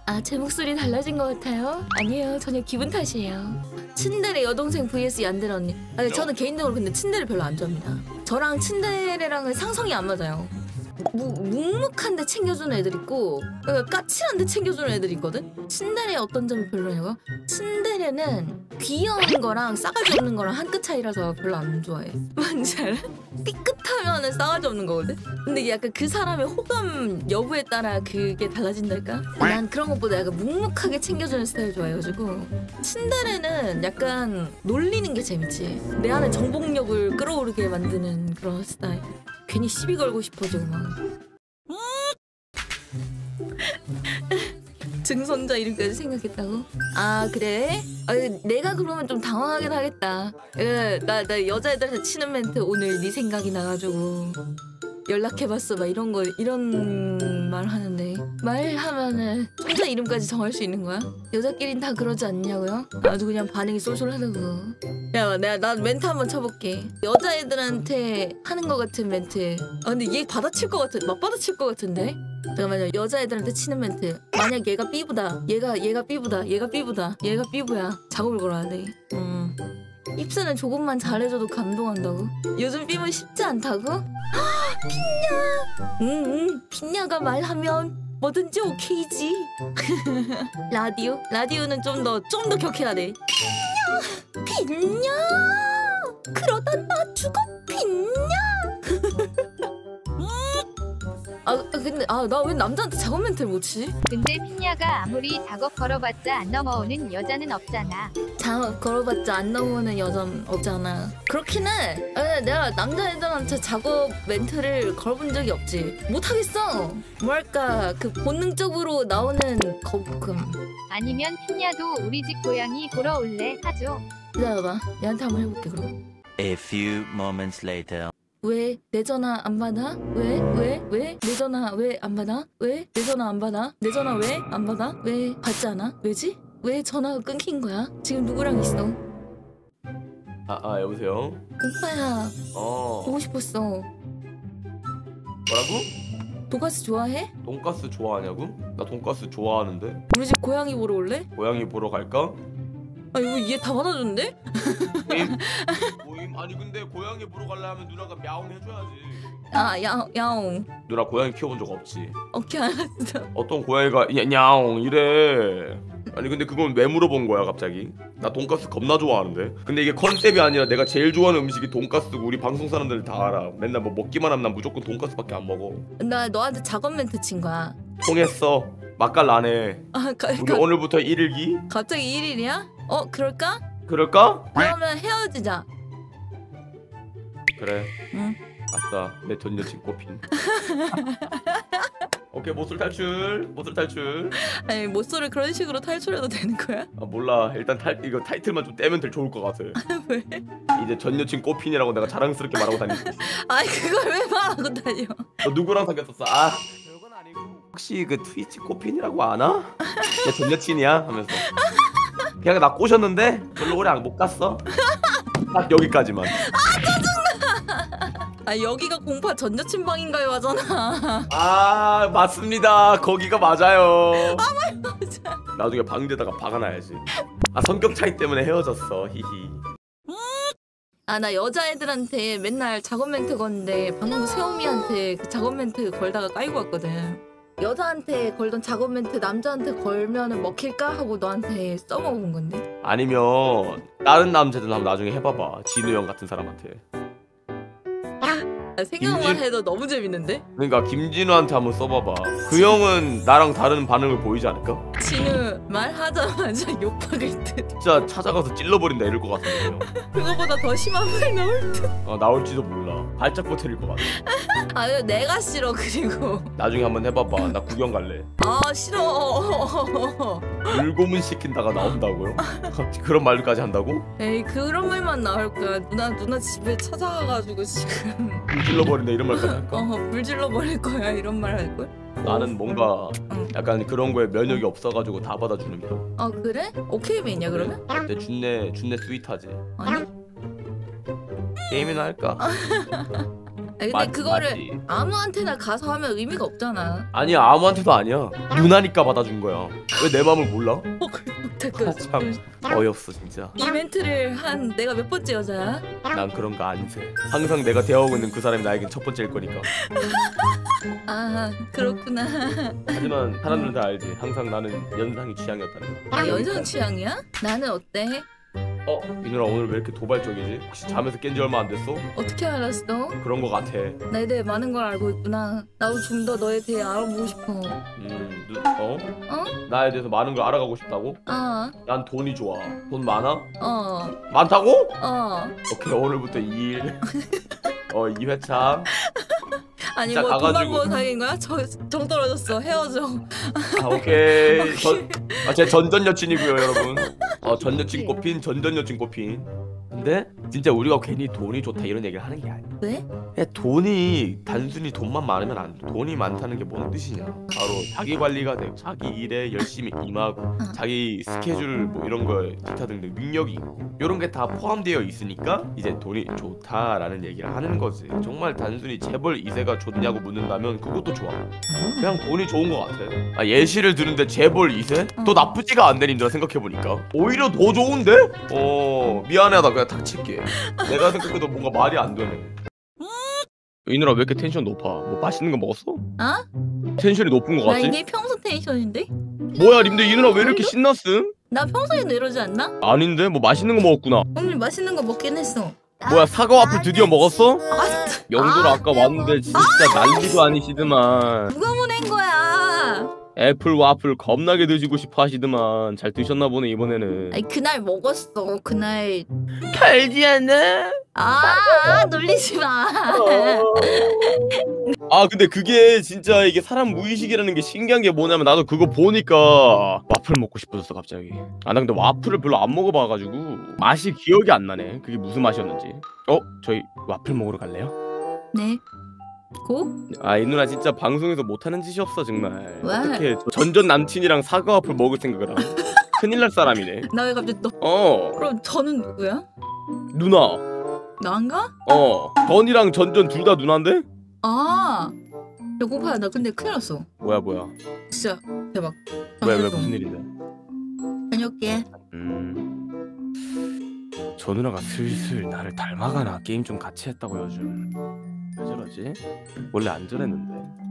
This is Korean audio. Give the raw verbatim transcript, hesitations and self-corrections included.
아, 제 목소리 달라진 것 같아요? 아니에요, 전혀 기분 탓이에요. 츤데레 여동생 vs 얀데레 언니. 아니, 저는 개인적으로 근데 츤데레 별로 안 좋아합니다. 저랑 츤데레랑은 상성이 안 맞아요. 무, 묵묵한데 챙겨주는 애들 있고 까칠한데 챙겨주는 애들 있거든? 츤데레의 어떤 점이 별로냐고요? 츤데레는 귀여운 거랑 싸가지 없는 거랑 한 끗 차이라서 별로 안 좋아해. 뭔지 알아? 삐끗하면은 싸가지 없는 거거든? 근데 이게 약간 그 사람의 호감 여부에 따라 그게 달라진달까? 난 그런 것보다 약간 묵묵하게 챙겨주는 스타일 좋아해가지고 츤데레는 약간 놀리는 게 재밌지. 내 안에 정복력을 끌어오르게 만드는 그런 스타일. 괜히 시비 걸고 싶어지고 막 증손자 이름까지 생각했다고? 아 그래? 아, 내가 그러면 좀 당황하긴 하겠다. 나, 나 여자애들한테 치는 멘트 오늘 네 생각이 나가지고 연락해봤어 막 이런 거 이런 말 하는데 말하면은 손자 이름까지 정할 수 있는 거야? 여자끼린 다 그러지 않냐고요? 아주 그냥 반응이 쏠쏠하다고. 야 내가 나 멘트 한번 쳐볼게. 여자애들한테 하는 거 같은 멘트. 아 근데 얘 받아칠 거 같은 막 받아칠 거 같은데? 잠깐만요. 여자애들한테 치는 멘트. 만약 얘가 삐부다 얘가 얘가 삐부다 얘가 삐부다 얘가 삐부야 작업을 걸어야 돼. 음. 입술은 조금만 잘해줘도 감동한다고? 요즘 삐면 쉽지 않다고? 핀냐! 응응 핀냐가 말하면 뭐든지 오케이지. 라디오? 라디오는 좀 더 좀 더 격해야 돼. 핀냐! 핀냐! 그러다 나 죽어 핀냐! 아 근데 아 나 왜 남자한테 작업 멘트를 못 치지? 근데 핀냐가 아무리 작업 걸어봤자 안 넘어오는 여자는 없잖아. 작업 걸어봤자 안 넘어오는 여자는 없잖아. 그렇긴 해. 아니, 내가 남자애들한테 작업 멘트를 걸어본 적이 없지. 못하겠어. 뭐랄까 그 본능적으로 나오는 거부감. 아니면 핀냐도 우리 집 고양이 보러 올래 하죠. 기다려봐. 얘한테 한번 해볼게 그럼. A few moments later. 왜 내 전화 안 받아? 왜? 왜? 왜? 내 전화 왜 안 받아? 왜? 내 전화 안 받아? 내 전화 왜 안 받아? 왜 받지 않아? 왜지? 왜 전화가 끊긴 거야? 지금 누구랑 있어? 아, 아 여보세요? 오빠야 어 보고 싶었어. 뭐라고? 돈가스 좋아해? 돈가스 좋아하냐고? 나 돈가스 좋아하는데? 우리 집 고양이 보러 올래? 고양이 보러 갈까? 아 이거 얘 다 받아줬는데? 모임? 모임? 아니 근데 고양이 보러 가려면 누나가 мя옹 해줘야지. 아 야, 야옹. 누나 고양이 키워본 적 없지? 오케이 알았어. 어떤 고양이가 야, 야옹 이래. 아니 근데 그건 왜 물어본 거야 갑자기? 나 돈가스 겁나 좋아하는데. 근데 이게 컨셉이 아니라 내가 제일 좋아하는 음식이 돈가스고 우리 방송 사람들 다 알아. 맨날 뭐 먹기만 하면 난 무조건 돈가스밖에 안 먹어. 나 너한테 작업 멘트 친 거야. 통했어. 맛깔나네. 아 가, 우리 가, 오늘부터 일일기? 갑자기 일일이야? 어 그럴까? 그럴까? 그러면 헤어지자. 그래. 응. 아싸 내 전 여친 꽃핀. 오케이 모쏠 탈출. 모쏠 탈출. 아니 모쏠을 그런 식으로 탈출해도 되는 거야? 아 몰라. 일단 탈 이거 타이틀만 좀 떼면 될 좋을 것 같아. 왜? 이제 전 여친 꽃핀이라고 내가 자랑스럽게 말하고 다닐 수 있어. 아니 그걸 왜 말하고 다녀? 너 누구랑 사귀었었어? 아 별건 아니고 혹시 그 트위치 꽃핀이라고 아나? 내 전 여친이야 하면서 그냥 나 꼬셨는데 별로 오래 못 갔어. 딱 여기까지만. 아 여기가 공파 전 여친 방인가요 하잖아. 아 맞습니다. 거기가 맞아요. 아 맞아. 나중에 방대다가 박아놔야지. 아 성격 차이 때문에 헤어졌어. 히히. 아 나 여자애들한테 맨날 작업 멘트 건데 방금 세오미한테 그 작업 멘트 걸다가 까이고 왔거든. 여자한테 걸던 작업 멘트 남자한테 걸면은 먹힐까 하고 너한테 써먹은 건데. 아니면 다른 남자들 한번 나중에 해봐봐. 진우 형 같은 사람한테. 아, 생각만 김진... 해도 너무 재밌는데? 그러니까 김진우한테 한번 써봐봐. 그 형은 나랑 다른 반응을 보이지 않을까? 진우 말하자마자 욕박을 듯. 진짜 찾아가서 찔러버린다 이럴 것 같은데 형. 그거보다 더 심한 말 나올 듯. 어 나올지도 몰라. 발작고 때릴 것 같아. 아 내가 싫어. 그리고 나중에 한번 해봐봐. 나 구경 갈래. 아 싫어. 물고문 시킨다가 나온다고요? 그런 말까지 한다고? 에이 그런 말만 나올 거야. 누나 누나 집에 찾아가가지고 지금 불 질러버린다 이런 말까지 할까? 어 불 질러버릴 거야 이런 말 할 걸? 나는 뭔가 응. 약간 그런 거에 면역이 없어가지고 다 받아주는 편. 아 그래? 오케이 맨이야 그러면? 근데 준내 준내 스윗하지. 아니? 게임이나 할까? 근데 맞지, 그거를 맞지. 아무한테나 가서 하면 의미가 없잖아. 아니야 아무한테도 아니야. 누나니까 받아준 거야. 왜 내 마음을 몰라? 어, 잠깐. 참 어이없어 진짜. 이벤트를 한 내가 몇 번째 여자야? 난 그런 거 안 세. 항상 내가 대하고 있는 그 사람이 나에겐 첫 번째일 거니까. 아 그렇구나. 하지만 사람들은 다 알지. 항상 나는 연상이 취향이었다는 거. 아 연상 취향이야? 나는 어때? 어? 이 누나 오늘 왜 이렇게 도발적이지? 혹시 잠에서 깬 지 얼마 안 됐어? 어떻게 알았어? 그런 거 같아. 나에 대해 많은 걸 알고 있구나. 나도 좀 더 너에 대해 알아보고 싶어. 음, 누, 어? 어? 나에 대해서 많은 걸 알아가고 싶다고? 아, 난 돈이 좋아. 돈 많아? 어, 많다고? 어. 오케이 오늘부터 이 일. 어 이 회차. 아니 진짜 뭐 돈만 가가지고. 보고 사귄 거야? 저, 정 떨어졌어. 헤어져. 아 오케이. 전, 아, 제 전전 여친이고요 여러분. 어 전 여친 꼽힌 전전 여친 꼽힌. 근데 진짜 우리가 괜히 돈이 좋다 이런 얘기를 하는 게 아니야. 왜? 그냥 돈이 단순히 돈만 많으면 안 돼. 돈이 많다는 게 뭔 뜻이냐? 바로 자기 관리가 되고 자기 일에 열심히 임하고 자기 스케줄 뭐 이런 거 기타 등등 능력이 있고 이런 게 다 포함되어 있으니까 이제 돈이 좋다라는 얘기를 하는 거지. 정말 단순히 재벌 이 세가 좋냐고 묻는다면 그것도 좋아. 그냥 돈이 좋은 거 같아. 아 예시를 드는데 재벌 이 세? 또 나쁘지가 않네 님들아 생각해보니까. 오히려 더 좋은데? 어 미안하다 그냥 닥칠게. 내가 생각해도 뭔가 말이 안 되네. 이 누나 왜 이렇게 텐션 높아? 뭐 맛있는 거 먹었어? 어? 텐션이 높은 거 나 같지? 이게 평소 텐션인데? 뭐야 님들 이 누나 왜 이렇게 신났음? 나 평소에도 이러지 않나? 아닌데 뭐 맛있는 거 먹었구나. 오늘 맛있는 거 먹긴 했어. 뭐야 사과 와플 드디어 먹었어? 아, 영도로 아까 왔는데 진짜 난리도 아니시더만. 누가 보낸 거야? 애플 와플 겁나게 드시고 싶어 하시더만. 잘 드셨나 보네 이번에는. 아니 그날 먹었어. 그날. 달지 않아? 아, 놀리지 마. 아 근데 그게 진짜 이게 사람 무의식이라는 게 신기한 게 뭐냐면 나도 그거 보니까 와플 먹고 싶어졌어 갑자기. 아 나 근데 와플을 별로 안 먹어봐가지고 맛이 기억이 안 나네. 그게 무슨 맛이었는지. 어? 저희 와플 먹으러 갈래요? 네. 고? 아 이 누나 진짜 방송에서 못하는 짓이 없어 정말. 왜? 어떻게 전전 남친이랑 사과 와플 먹을 생각을 하고. 큰일 날 사람이네. 나 왜 갑자기 너? 어 그럼 저는 누구야? 누나. 나인가? 어 전이랑 전전 둘 다 누나인데? 아. 배고파요. 나 근데 큰일 났어. 뭐야 뭐야. 진짜 대박. 왜 왜 다녀올게. 무슨 일인데? 다녀올게. 음. 저 누나가 슬슬 나를 닮아가나. 게임 좀 같이 했다고 요즘. 왜 저러지? 원래 안 저랬는데.